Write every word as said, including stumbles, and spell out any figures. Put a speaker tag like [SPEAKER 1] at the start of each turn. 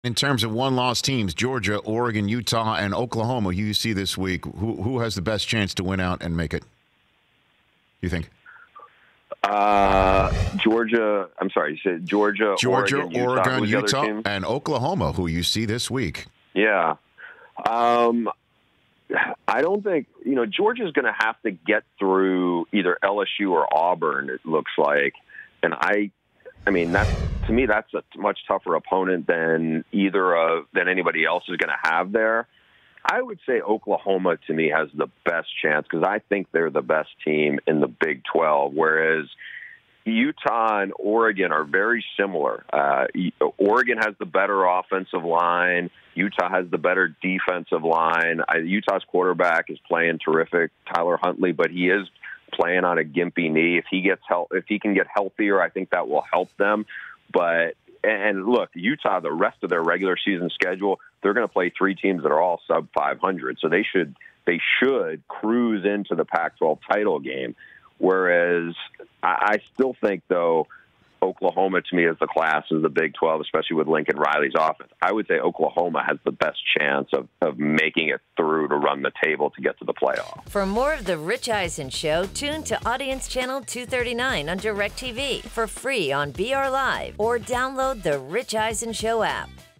[SPEAKER 1] In terms of one-loss teams, Georgia, Oregon, Utah, and Oklahoma, who you see this week, who who has the best chance to win out and make it? You think?
[SPEAKER 2] Uh, Georgia. I'm sorry. You said Georgia,
[SPEAKER 1] Georgia,
[SPEAKER 2] Oregon, Utah,
[SPEAKER 1] Oregon, Utah,
[SPEAKER 2] Utah
[SPEAKER 1] and Oklahoma, who you see this week.
[SPEAKER 2] Yeah. Um, I don't think, you know, Georgia's going to have to get through either L S U or Auburn, it looks like. And I, I mean, that's, to me, that's a much tougher opponent than either of, than anybody else is going to have there. I would say Oklahoma, to me, has the best chance because I think they're the best team in the Big twelve, whereas Utah and Oregon are very similar. Uh, Oregon has the better offensive line. Utah has the better defensive line. I, Utah's quarterback is playing terrific, Tyler Huntley, but he is playing on a gimpy knee. If he gets help, if he can get healthier, I think that will help them. But and look, Utah, the rest of their regular season schedule, they're going to play three teams that are all sub five hundred, so they should they should cruise into the Pac twelve title game. Whereas I still think, though, Oklahoma, to me, is the class of the Big twelve, especially with Lincoln Riley's offense. I would say Oklahoma has the best chance of, of making it through to run the table to get to the playoff.
[SPEAKER 3] For more of The Rich Eisen Show, tune to Audience Channel two thirty-nine on DirecTV for free on B R Live or download the Rich Eisen Show app.